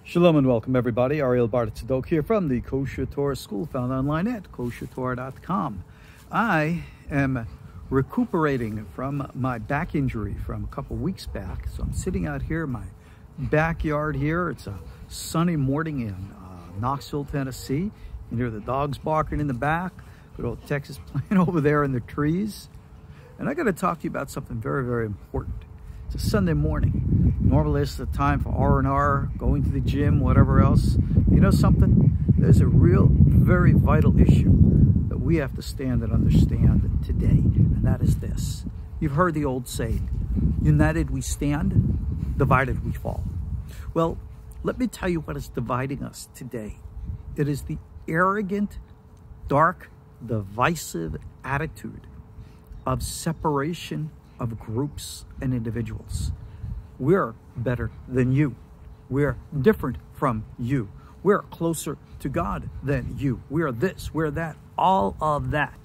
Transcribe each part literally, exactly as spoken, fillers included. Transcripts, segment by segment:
Shalom and welcome everybody. Ariel Bartzadok here from the Kosher Torah School, found online at kosher torah dot com. I am recuperating from my back injury from a couple weeks back. So I'm sitting out here in my backyard here. It's a sunny morning in uh, Knoxville, Tennessee. You hear the dogs barking in the back, good old Texas playing over there in the trees. And I got to talk to you about something very, very important. It's a Sunday morning. Normally it's the time for R and R, going to the gym, whatever else. You know something? There's a real, very vital issue that we have to stand and understand today, and that is this. You've heard the old saying, united we stand, divided we fall. Well, let me tell you what is dividing us today. It is the arrogant, dark, divisive attitude of separation of groups and individuals. We're better than you. We're different from you. We're closer to God than you. We're this, we're that. All of that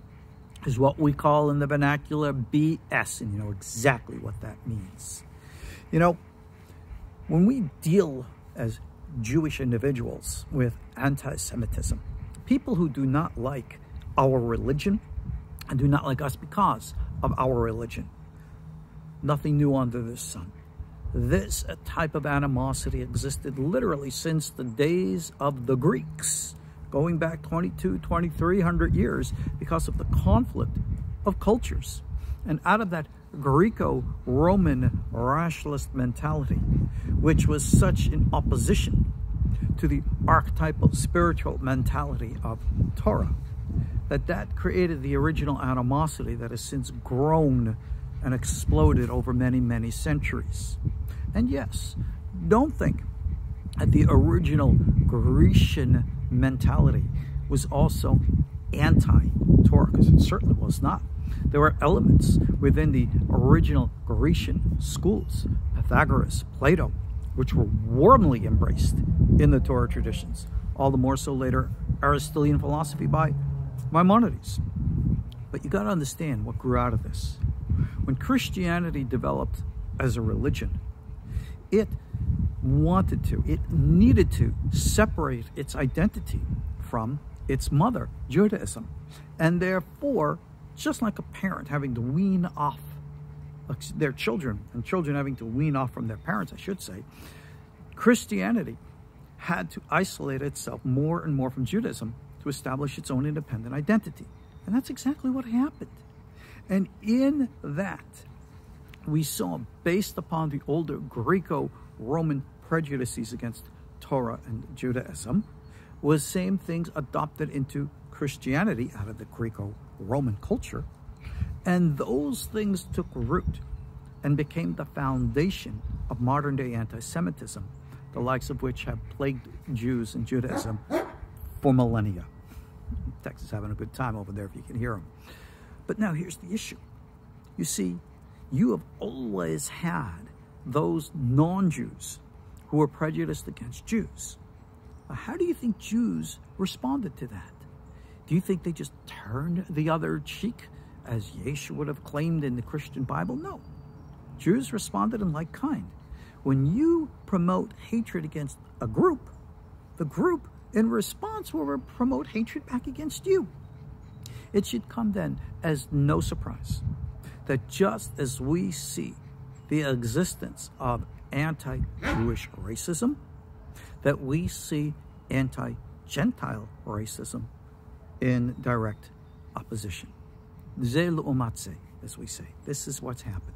is what we call in the vernacular B S, and you know exactly what that means. You know, when we deal as Jewish individuals with anti-Semitism, people who do not like our religion and do not like us because of our religion, nothing new under the sun. This type of animosity existed literally since the days of the Greeks, going back twenty-two, twenty-three hundred years because of the conflict of cultures. And out of that Greco-Roman rationalist mentality, which was such in opposition to the archetypal spiritual mentality of Torah, that that created the original animosity that has since grown and exploded over many, many centuries. And yes, don't think that the original Grecian mentality was also anti-Torah, because it certainly was not. There were elements within the original Grecian schools, Pythagoras, Plato, which were warmly embraced in the Torah traditions. All the more so later, Aristotelian philosophy by Maimonides. But you got to understand what grew out of this. When Christianity developed as a religion, it wanted to, it needed to separate its identity from its mother, Judaism. And therefore, just like a parent having to wean off their children, and children having to wean off from their parents, I should say, Christianity had to isolate itself more and more from Judaism to establish its own independent identity. And that's exactly what happened. And in that, we saw, based upon the older Greco-Roman prejudices against Torah and Judaism, was same things adopted into Christianity out of the Greco-Roman culture. And those things took root and became the foundation of modern-day anti-Semitism, the likes of which have plagued Jews and Judaism for millennia. Texas is having a good time over there if you can hear them. But now here's the issue. You see, you have always had those non-Jews who were prejudiced against Jews. How do you think Jews responded to that? Do you think they just turned the other cheek, as Yeshua would have claimed in the Christian Bible? No. Jews responded in like kind. When you promote hatred against a group, the group in response will promote hatred back against you. It should come then as no surprise that just as we see the existence of anti-Jewish racism, that we see anti-Gentile racism in direct opposition. Ze l'umatze, as we say. This is what's happened.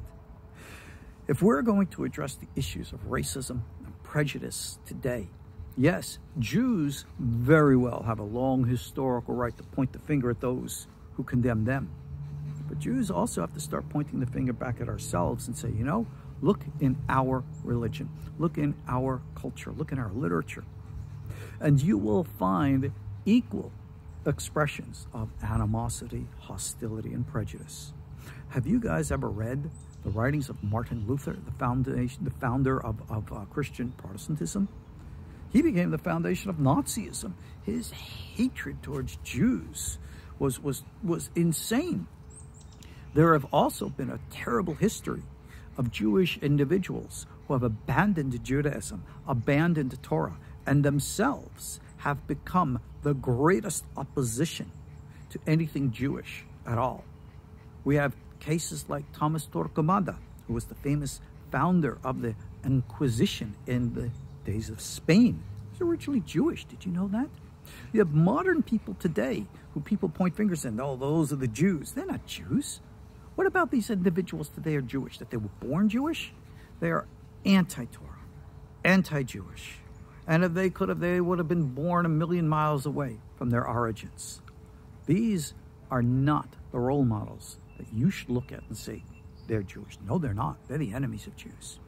If we're going to address the issues of racism and prejudice today, yes, Jews very well have a long historical right to point the finger at those who condemn them. But Jews also have to start pointing the finger back at ourselves and say, you know, look in our religion, look in our culture, look in our literature. And you will find equal expressions of animosity, hostility, and prejudice. Have you guys ever read the writings of Martin Luther, the foundation, the founder of, of uh, Christian Protestantism? He became the foundation of Nazism. His hatred towards Jews was, was, was insane. There have also been a terrible history of Jewish individuals who have abandoned Judaism, abandoned Torah, and themselves have become the greatest opposition to anything Jewish at all. We have cases like Thomas Torquemada, who was the famous founder of the Inquisition in the days of Spain. He was originally Jewish. Did you know that? You have modern people today who people point fingers and, oh, those are the Jews. They're not Jews. What about these individuals today are Jewish? That they were born Jewish? They are anti-Torah, anti-Jewish. And if they could have, they would have been born a million miles away from their origins. These are not the role models that you should look at and say, they're Jewish. No, they're not. They're the enemies of Jews.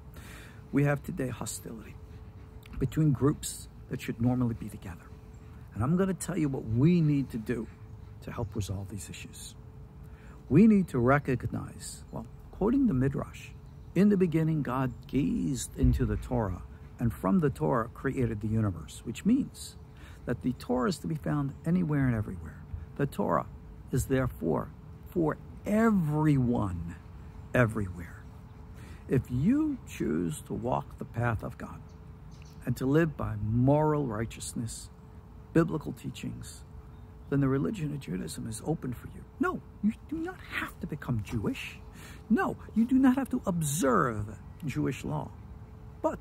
We have today hostility between groups that should normally be together. And I'm going to tell you what we need to do to help resolve these issues. We need to recognize, well, quoting the Midrash, in the beginning, God gazed into the Torah, and from the Torah created the universe, which means that the Torah is to be found anywhere and everywhere. The Torah is therefore for everyone, everywhere. If you choose to walk the path of God and to live by moral righteousness, biblical teachings, then the religion of Judaism is open for you. No, you do not have to become Jewish. No, you do not have to observe Jewish law. But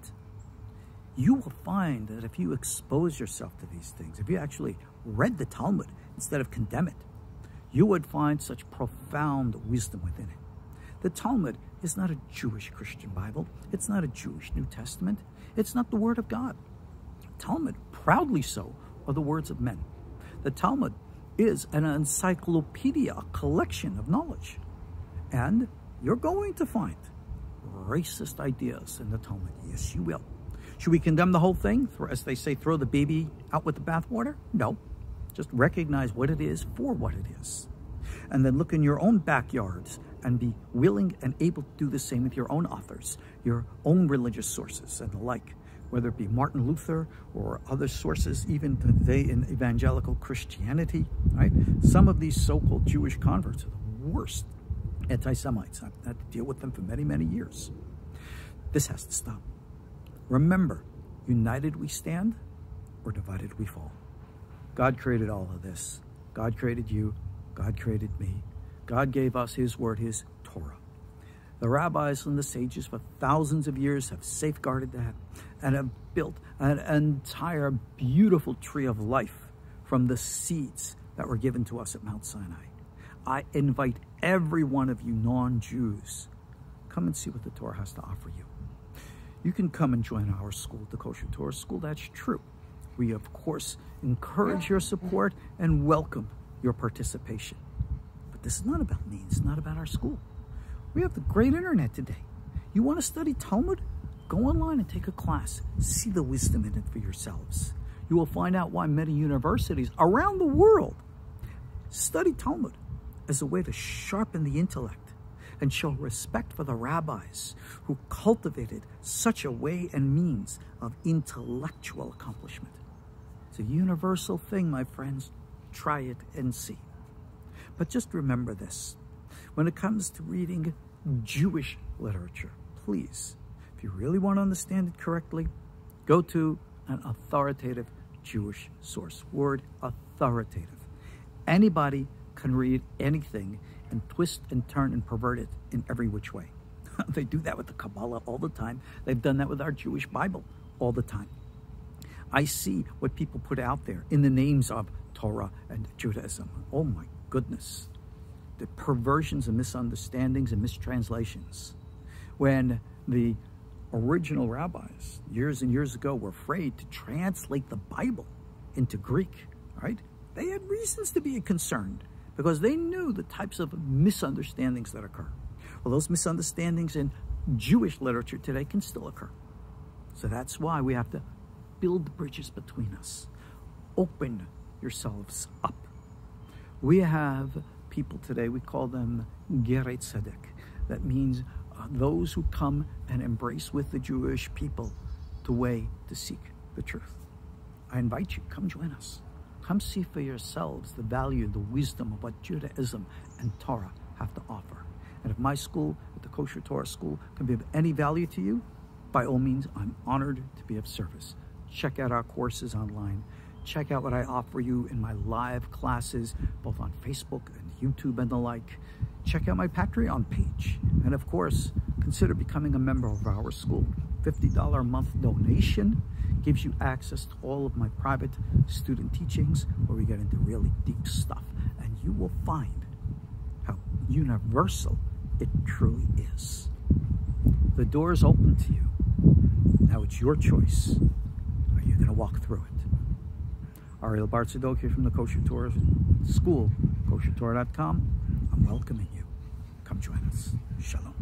you will find that if you expose yourself to these things, if you actually read the Talmud instead of condemn it, you would find such profound wisdom within it. The Talmud is not a Jewish Christian Bible. It's not a Jewish New Testament. It's not the Word of God. Talmud, proudly so, are the words of men. The Talmud is an encyclopedia, a collection of knowledge. And you're going to find racist ideas in the Talmud. Yes, you will. Should we condemn the whole thing? As they say, throw the baby out with the bathwater? No. Just recognize what it is for what it is. And then look in your own backyards and be willing and able to do the same with your own authors, your own religious sources and the like, whether it be Martin Luther or other sources, even today in evangelical Christianity, right? Some of these so-called Jewish converts are the worst anti-Semites. I've had to deal with them for many, many years. This has to stop. Remember, united we stand, or divided we fall. God created all of this. God created you. God created me. God gave us His word, His Torah. The rabbis and the sages for thousands of years have safeguarded that and have built an entire beautiful tree of life from the seeds that were given to us at Mount Sinai. I invite every one of you non-Jews, come and see what the Torah has to offer you. You can come and join our school, the Kosher Torah School. That's true. We, of course, encourage your support and welcome your participation. But this is not about me. It's not about our school. We have the great internet today. You want to study Talmud? Go online and take a class. See the wisdom in it for yourselves. You will find out why many universities around the world study Talmud as a way to sharpen the intellect and show respect for the rabbis who cultivated such a way and means of intellectual accomplishment. It's a universal thing, my friends. Try it and see. But just remember this. When it comes to reading Jewish literature, please, if you really want to understand it correctly, go to an authoritative Jewish source. Word authoritative. Anybody can read anything and twist and turn and pervert it in every which way. They do that with the Kabbalah all the time. They've done that with our Jewish Bible all the time. I see what people put out there in the names of Torah and Judaism. Oh my goodness. The perversions and misunderstandings and mistranslations. When the original rabbis, years and years ago, were afraid to translate the Bible into Greek, right? They had reasons to be concerned because they knew the types of misunderstandings that occur. Well, those misunderstandings in Jewish literature today can still occur. So that's why we have to build bridges between us. Open yourselves up. We have people today, we call them Gerei Tzedek. That means uh, those who come and embrace with the Jewish people the way to seek the truth. I invite you, come join us. Come see for yourselves the value, the wisdom of what Judaism and Torah have to offer. And if my school, at the Kosher Torah School, can be of any value to you, by all means, I'm honored to be of service. Check out our courses online. Check out what I offer you in my live classes, both on Facebook and YouTube and the like. Check out my Patreon page. And of course, consider becoming a member of our school. fifty dollars a month donation gives you access to all of my private student teachings where we get into really deep stuff. And you will find how universal it truly is. The door is open to you. Now it's your choice. Are you going to walk through it? Ariel Bar Tzadok here from the Kosher Torah School, kosher torah dot com. I'm welcoming you. Come join us. Shalom.